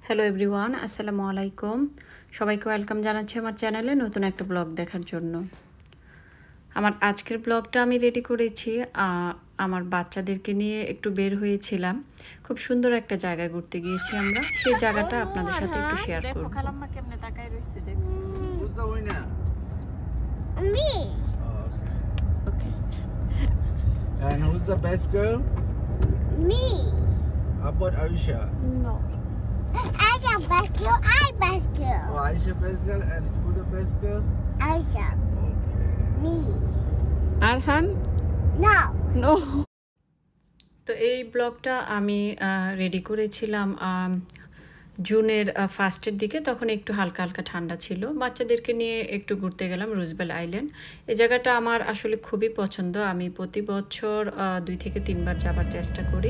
Hello everyone, আসসালামু আলাইকুম। সবাইকে ওয়েলকাম জানাচ্ছি আমার চ্যানেলে নতুন একটা ব্লগ দেখার জন্য। আমার আজকের ব্লগটা আমি রেডি করেছি। আমার বাচ্চাদেরকে নিয়ে একটু বের হয়েছিলাম। খুব সুন্দর একটা জায়গায় ঘুরতে গিয়েছি আমরা। সেই জায়গাটা আপনাদের সাথে একটু শেয়ার করব। দেখো খালাম্মা কেমনে তাকায় রইছে দেখছো? Who's the winner? Me. Oh, okay. Okay. And who's the best girl? Me. How about Aisha? No. Aisha best girl. I best girl. Oh, Aisha best girl. And who the best girl? Aisha. Okay. Me. Arhan? No. No. তো এই ব্লগটা আমি ready করেছিলাম জুনের ফার্স্টের দিকে। তখন একটু হালকা হালকা ঠান্ডা ছিল। বাচ্চাদেরকে নিয়ে একটু ঘুরতে গেলাম রুজভেল্ট আইল্যান্ড। এই জায়গাটা আমার আসলে খুবই পছন্দ। আমি প্রতি বছর 2 থেকে 3 বার যাবার চেষ্টা করি।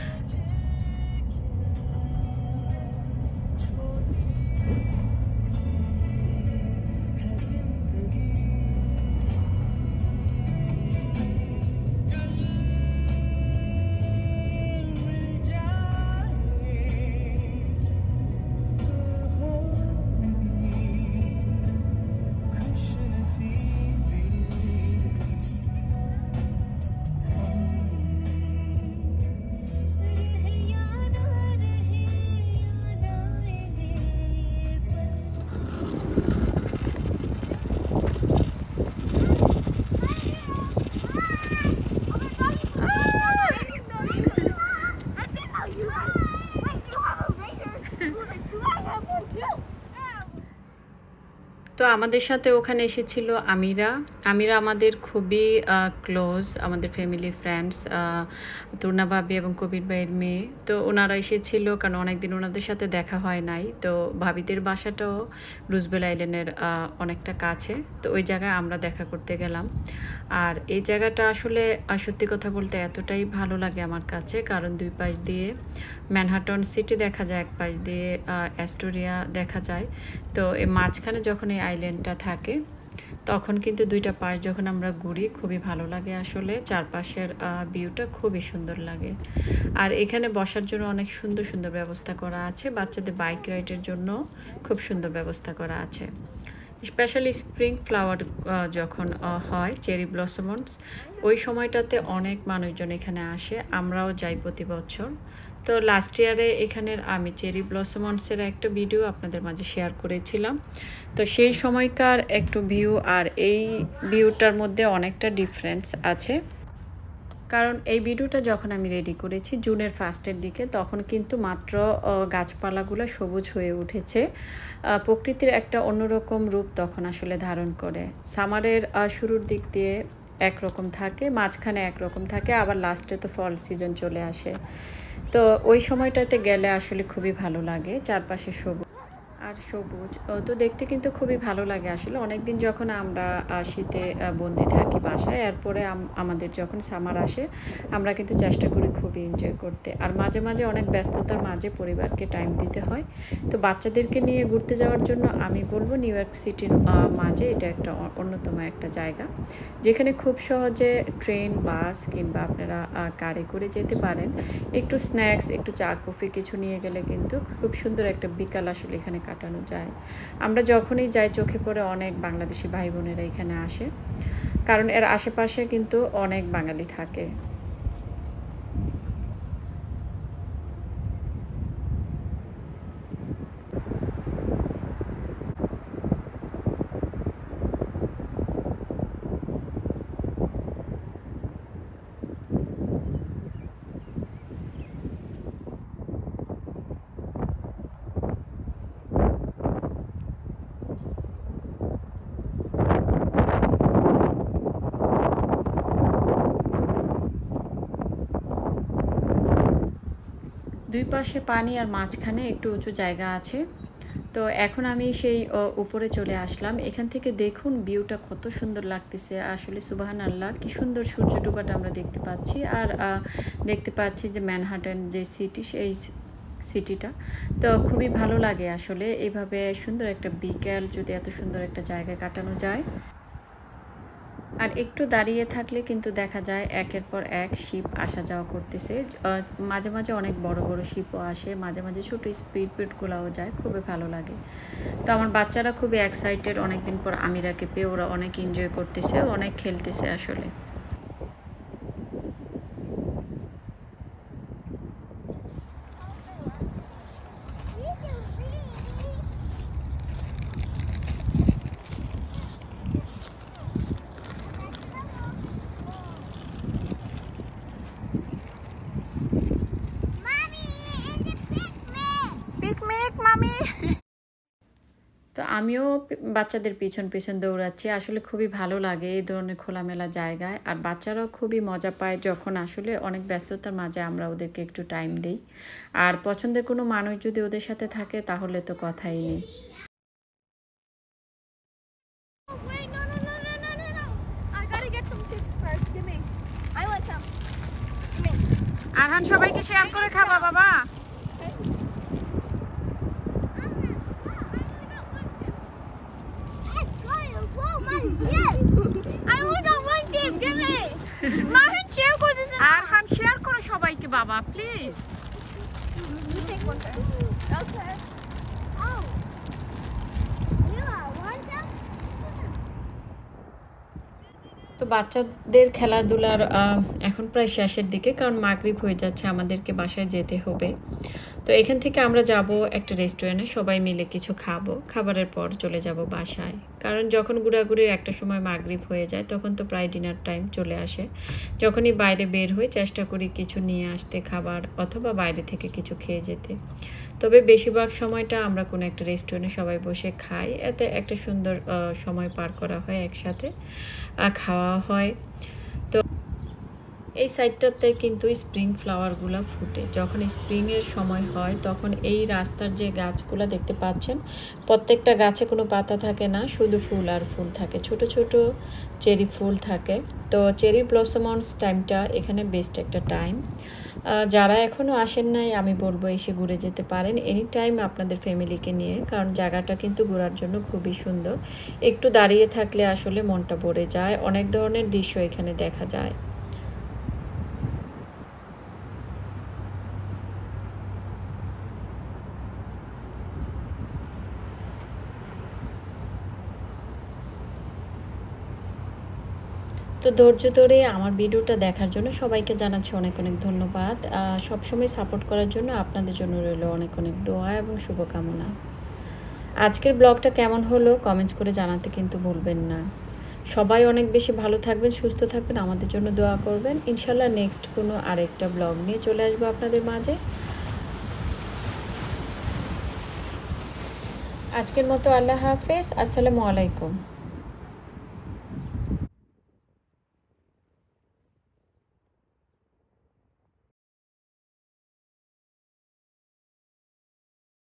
তো আমাদের সাথে ওখানে এসেছিল আমিরা আমাদের খুবই ক্লোজ, আমাদের ফ্যামিলি ফ্রেন্ডস, তুর্না ভাবি এবং কবির ভাইয়ের মেয়ে। তো ওনারা এসেছিল কারণ অনেকদিন ওনাদের সাথে দেখা হয় নাই। তো ভাবিদের বাসাটাও রুজভেল্ট আইল্যান্ডের অনেকটা কাছে। তো ওই জায়গায় আমরা দেখা করতে গেলাম। আর এই জায়গাটা আসলে সত্যি কথা বলতে এতটাই ভালো লাগে আমার কাছে, কারণ দুই পাশ দিয়ে ম্যানহাটন সিটি দেখা যায়, এক পাশ দিয়ে অ্যাস্টোরিয়া দেখা যায়। তো এই মাঝখানে যখন এই আইল্যান্ডটা থাকে তখন কিন্তু দুইটা পাশ যখন আমরা ঘুরি খুবই ভালো লাগে। আসলে চারপাশের ভিউটা খুবই সুন্দর লাগে। আর এখানে বসার জন্য অনেক সুন্দর সুন্দর ব্যবস্থা করা আছে। বাচ্চাদের বাইক রাইডের জন্য খুব সুন্দর ব্যবস্থা করা আছে। স্পেশালি স্প্রিং ফ্লাওয়ার যখন হয়, চেরি ব্লসমস, ওই সময়টাতে অনেক মানুষজন এখানে আসে। আমরাও যাই প্রতি বছর। তো লাস্ট ইয়ারে এখানের আমি চেরি ব্লসমসের একটা ভিডিও আপনাদের মাঝে শেয়ার করেছিলাম। তো সেই সময়কার একটু ভিউ আর এই ভিউটার মধ্যে অনেকটা ডিফারেন্স আছে। কারণ এই ভিডিওটা যখন আমি রেডি করেছি জুনের ফার্স্টের দিকে, তখন কিন্তু মাত্র গাছপালাগুলো সবুজ হয়ে উঠেছে। প্রকৃতির একটা অন্যরকম রূপ তখন আসলে ধারণ করে। সামারের শুরুর দিক দিয়ে একরকম থাকে, মাঝখানে একরকম থাকে, আবার লাস্টে তো ফল সিজন চলে আসে। তো ওই সময়টাতে গেলে আসলে খুবই ভালো লাগে, চারপাশে সবুজ আর সবুজ। তো দেখতে কিন্তু খুবই ভালো লাগে। আসলে অনেকদিন যখন আমরা শীতে বন্দি থাকি বাসায়, এরপরে আমাদের যখন সামার আসে আমরা কিন্তু চেষ্টা করি খুবই এনজয় করতে। আর মাঝে মাঝে অনেক ব্যস্ততার মাঝে পরিবারকে টাইম দিতে হয়। তো বাচ্চাদেরকে নিয়ে ঘুরতে যাওয়ার জন্য আমি বলবো নিউ ইয়র্ক সিটির মাঝে এটা একটা অন্যতম একটা জায়গা, যেখানে খুব সহজে ট্রেন, বাস কিংবা আপনারা কারে করে যেতে পারেন। একটু স্ন্যাক্স, একটু চা কফি কিছু নিয়ে গেলে কিন্তু খুব সুন্দর একটা বিকাল আসলে এখানে কাটানো যায়। আমরা যখনই যাই চোখে পড়ে অনেক বাংলাদেশি ভাই বোনেরা এখানে আসে, কারণ এর আশেপাশে কিন্তু অনেক বাঙালি থাকে। দুই পাশে পানি আর মাঝখানে একটু উঁচু জায়গা আছে। তো এখন আমি সেই উপরে চলে আসলাম। এখান থেকে দেখুন ভিউটা কত সুন্দর লাগতেছে। আসলে সুবহানাল্লাহ, কি সুন্দর সূর্য ডুবাটা আমরা দেখতে পাচ্ছি। আর দেখতে পাচ্ছি যে ম্যানহাটন যে সিটি, সেই সিটিটা তো খুবই ভালো লাগে। আসলে এইভাবে সুন্দর একটা বিকেল যদি এত সুন্দর একটা জায়গায় কাটানো যায়। আর একটু দাঁড়িয়ে থাকলে কিন্তু দেখা যায় একের পর এক শিপ আসা যাওয়া করতেছে। মাঝে মাঝে অনেক বড় বড় শিপও আসে, মাঝে মাঝে ছোটো স্পিড বোটগুলোও যায়, খুবই ভালো লাগে। তো আমার বাচ্চারা খুবই এক্সাইটেড, অনেকদিন পর আমিরাকে পেয়ে ওরা অনেক এনজয় করতেছে, অনেক খেলতেছে আসলে। পিকনিক মামি। তো আমিও বাচ্চাদের পিছন পিছন দৌড়াচ্ছি, আসলে খুবই ভালো লাগে এই ধরনের খোলামেলা জায়গায়। আর বাচ্চারাও খুবই মজা পায় যখন আসলে অনেক ব্যস্ততার মাঝে আমরা ওদেরকে একটু টাইম দিই। আর পছন্দের কোনো মানুষ যদি ওদের সাথে থাকে তাহলে তো কথাই নেই। আরহান, সবাইকে শেয়ার করে খাবা বাবা। আরহান, শেয়ার করো সবাইকে বাবা, প্লিজ। তো বাচ্চাদের খেলাধুলার এখন প্রায় শেষের দিকে, কারণ মাগরিব হয়ে যাচ্ছে, আমাদেরকে বাসায় যেতে হবে। তো এখান থেকে আমরা যাব একটা রেস্টুরেন্টে, সবাই মিলে কিছু খাবো, খাবারের পর চলে যাব বাসায়। কারণ যখন ঘোরাঘুরির একটা সময় মাগরিব হয়ে যায় তখন তো প্রায় ডিনার টাইম চলে আসে। যখনই বাইরে বের হই চেষ্টা করি কিছু নিয়ে আসতে খাবার, অথবা বাইরে থেকে কিছু খেয়ে যেতে। তবে বেশিরভাগ সময়টা আমরা কোনো একটা রেস্টুরেন্টে সবাই বসে খাই, এতে একটা সুন্দর সময় পার করা হয়, একসাথে খাওয়া হয়। তো এই সাইডটাতে কিন্তু স্প্রিং ফ্লাওয়ারগুলো ফুটে, যখন স্প্রিংয়ের সময় হয় তখন এই রাস্তার যে গাছগুলো দেখতে পাচ্ছেন, প্রত্যেকটা গাছে কোনো পাতা থাকে না, শুধু ফুল আর ফুল থাকে, ছোট ছোট চেরি ফুল থাকে। তো চেরি ব্লসমস টাইমটা এখানে বেস্ট একটা টাইম। যারা এখনও আসেন নাই আমি বলবো এসে ঘুরে যেতে পারেন এনি টাইম আপনাদের ফ্যামিলিকে নিয়ে, কারণ জায়গাটা কিন্তু ঘোরার জন্য খুবই সুন্দর। একটু দাঁড়িয়ে থাকলে আসলে মনটা ভরে যায়, অনেক ধরনের দৃশ্য এখানে দেখা যায়। তো ধৈর্য ধরে আমার ভিডিওটা দেখার জন্য সবাইকে জানাচ্ছি অনেক অনেক ধন্যবাদ। সবসময় সাপোর্ট করার জন্য আপনাদের জন্য রইল অনেক অনেক দোয়া এবং শুভকামনা। আজকের ব্লগটা কেমন হলো কমেন্টস করে জানাতে কিন্তু ভুলবেন না। সবাই অনেক বেশি ভালো থাকবেন, সুস্থ থাকবেন, আমাদের জন্য দোয়া করবেন। ইনশাল্লাহ নেক্সট কোনো আরেকটা ব্লগ নিয়ে চলে আসবো আপনাদের মাঝে। আজকের মতো আল্লাহ হাফেজ, আসসালামু আলাইকুম।